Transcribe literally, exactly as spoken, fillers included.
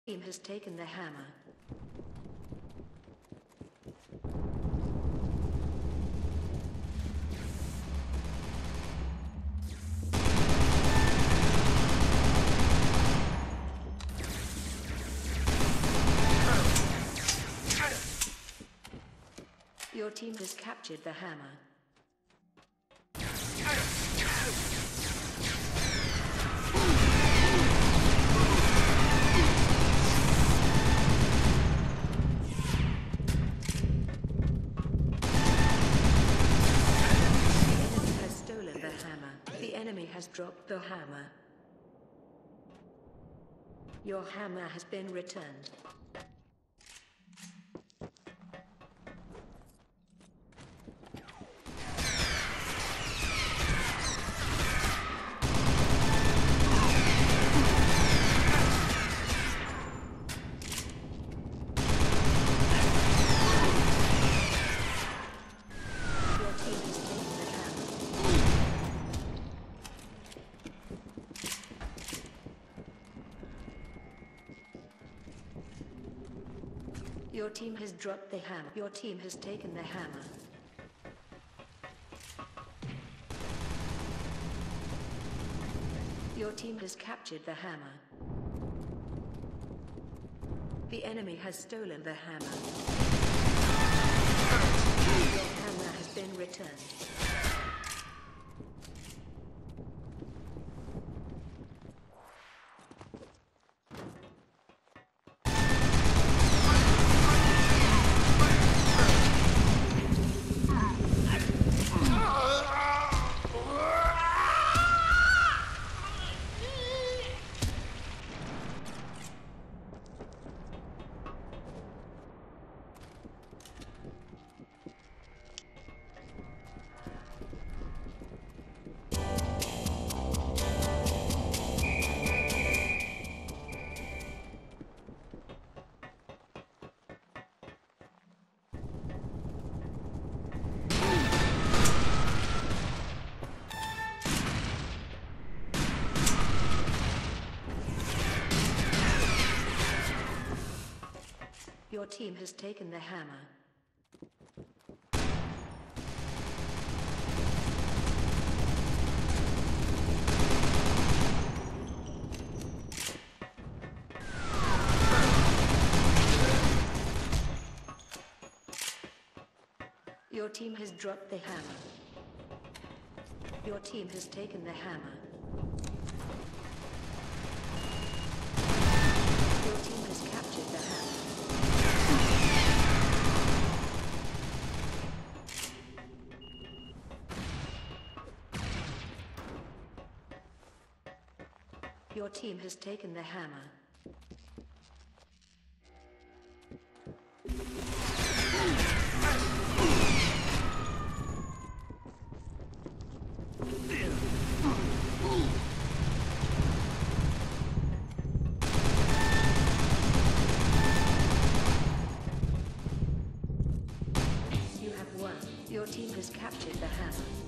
Team has taken the hammer. Your team has captured the hammer. The enemy has dropped the hammer. Your hammer has been returned. Your team has dropped the hammer. Your team has taken the hammer. Your team has captured the hammer. The enemy has stolen the hammer. Your hammer has been returned. Your team has taken the hammer. Your team has dropped the hammer. Your team has taken the hammer. Your team has captured the hammer. Your team has taken the hammer. You have won. Your team has captured the hammer.